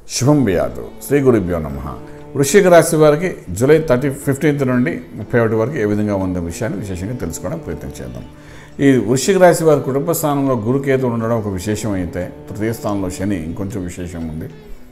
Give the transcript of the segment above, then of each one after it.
శుభం వ్యాధు శ్రీ గురుభ్యో నమః. వృశ్చిక రాశి వారికి జూలై 15th నుండి 31 వరకు ఏ విధంగా ఉందో విషయాన్ని విశేషంగా తెలుసుకోవడం ప్రయత్నం చేద్దాం. ఈ వృశ్చిక రాశి వారి కుటుంబ స్థానంలో గురుకేతువు ఉండడం ఒక విశేషం అయితే, తృతీయ స్థానంలో శని ఇంకొంచెం విశేషం ఉంది.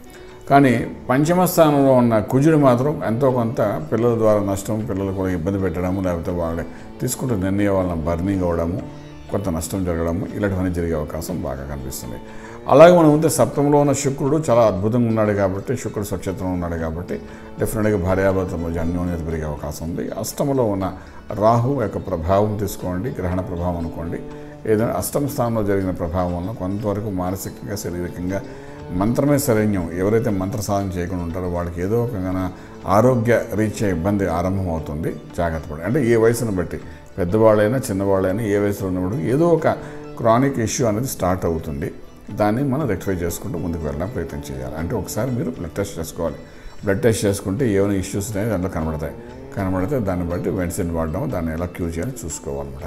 కానీ పంచమ స్థానంలో ఉన్న కుజుడు మాత్రం ఎంతో కొంత పిల్లల ద్వారా నష్టం, పిల్లలు కూడా ఇబ్బంది పెట్టడము, లేకపోతే వాళ్ళు తీసుకుంటున్న నిర్ణయం వలన బర్నింగ్ అవ్వడము, కొంత నష్టం జరగడము, ఇలాంటివన్నీ జరిగే అవకాశం బాగా కనిపిస్తుంది. అలాగే మనం ఉంటే సప్తమంలో ఉన్న శుక్రుడు చాలా అద్భుతంగా ఉన్నాడు కాబట్టి, శుక్రుడు స్వక్షేత్రంలో ఉన్నాడు కాబట్టి డెఫినెట్గా భార్యాభర్తల మధ్య అన్యోన్యత పెరిగే అవకాశం ఉంది. అష్టమంలో ఉన్న రాహు యొక్క ప్రభావం తీసుకోండి, గ్రహణ ప్రభావం అనుకోండి. ఏదైనా అష్టమ స్థానంలో జరిగిన ప్రభావం వల్ల కొంతవరకు మానసికంగా, శారీరకంగా మంత్రమే శరణ్యం. ఎవరైతే మంత్ర సాధన చేయకుండా ఉంటారో వాళ్ళకి ఏదో ఒక ఆరోగ్య రీత్యా ఇబ్బంది ఆరంభం అవుతుంది. జాగ్రత్త పడి, అంటే ఏ వయసును బట్టి, పెద్దవాళ్ళైనా చిన్నవాళ్ళైనా ఏ వయసులో ఉన్నప్పుడు ఏదో ఒక క్రానిక్ ఇష్యూ అనేది స్టార్ట్ అవుతుంది. దాన్ని మనం రెక్టిఫై చేసుకుంటూ ముందుకు వెళ్ళడం ప్రయత్నం చేయాలి. అంటే ఒకసారి మీరు బ్లడ్ టెస్ట్ చేసుకోవాలి. బ్లడ్ టెస్ట్ చేసుకుంటే ఏమైనా ఇష్యూస్ అనేది దాంట్లో కనబడితే దాన్ని బట్టి మెడిసిన్ వాడడం, దాన్ని ఎలా క్యూర్ చేయాలని చూసుకోవాలన్నమాట.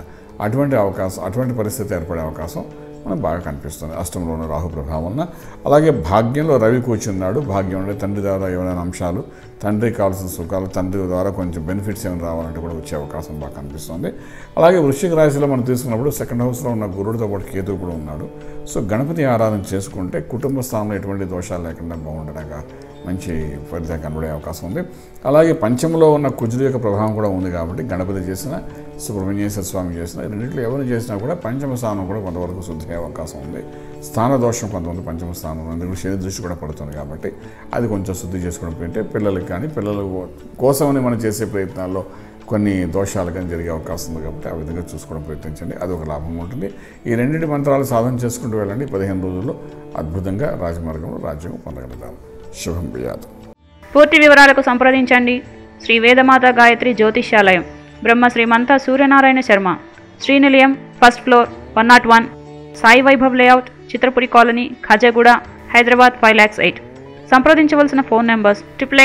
అటువంటి పరిస్థితి ఏర్పడే అవకాశం మనకు బాగా కనిపిస్తుంది అష్టంలో ఉన్న రాహు ప్రభావం వలన. అలాగే భాగ్యంలో రవి కూర్చున్నాడు. భాగ్యం అంటే తండ్రి ద్వారా ఏమైనా అంశాలు, తండ్రికి కావాల్సిన సుఖాలు, తండ్రి ద్వారా కొంచెం బెనిఫిట్స్ ఏమైనా రావాలంటే కూడా వచ్చే అవకాశం బాగా కనిపిస్తుంది. అలాగే వృశ్చిక రాశిలో మనం తీసుకున్నప్పుడు సెకండ్ హౌస్లో ఉన్న గురుడితో పాటు కేతువు కూడా ఉన్నాడు. సో గణపతి ఆరాధన చేసుకుంటే కుటుంబ స్థానంలో ఎటువంటి దోషాలు లేకుండా బాగుండగా మంచి ఫలితం కనబడే అవకాశం ఉంది. అలాగే పంచమలో ఉన్న కుజుడు యొక్క ప్రభావం కూడా ఉంది కాబట్టి గణపతి చేసిన, సుబ్రహ్మణ్యేశ్వర స్వామి చేసిన, రెండింటిలో ఎవరు చేసినా కూడా పంచమ స్థానం కూడా కొంతవరకు శుద్ధి అయ్యే అవకాశం ఉంది. స్థాన దోషం కొంతమంది పంచమ స్థానం ఎందుకంటే శని దృష్టి కూడా పడుతుంది కాబట్టి అది కొంచెం శుద్ధి చేసుకోవడం పెంటే పిల్లలకి కానీ, పిల్లల కోసమని మనం చేసే ప్రయత్నాల్లో కొన్ని దోషాలు కానీ జరిగే అవకాశం ఉంది కాబట్టి ఆ విధంగా చూసుకోవడం ప్రయత్నించండి. అది ఒక లాభం ఉంటుంది. ఈ రెండింటి మంత్రాలు సాధన చేసుకుంటూ వెళ్ళండి. 15 రోజుల్లో అద్భుతంగా రాజమార్గంలో రాజ్యం పొందగలుగుతాం. శుభం వ్యాధు. పూర్తి వివరాలకు సంప్రదించండి Shri Vedamata Gayatri Jyotishyalayam, Brahma Srimanta Suryanarayana Sharma, Srinilayam, first floor, 101, Sai Vaibhav layout, Chitrapuri colony, Khajaguda, Hyderabad 5,08,000. సంప్రదించవలసిన ఫోన్ నంబర్స్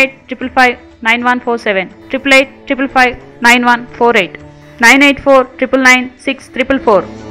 8885591147, 8855591148, 984999644.